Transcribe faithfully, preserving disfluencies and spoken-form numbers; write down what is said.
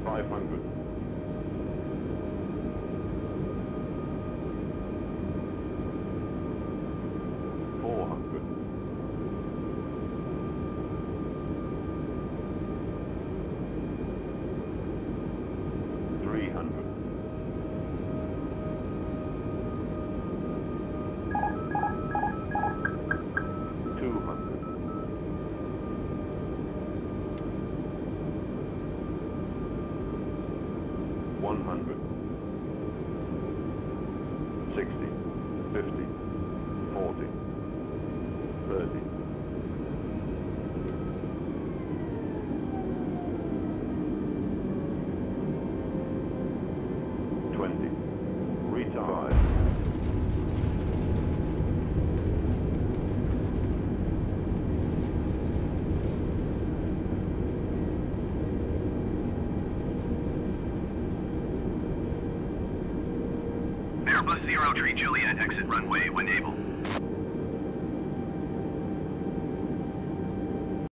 five hundred. four hundred. three hundred. two hundred. one hundred. sixty. fifty. forty. thirty. twenty. Retard. Airbus Zero Tree Juliet, exit runway when able.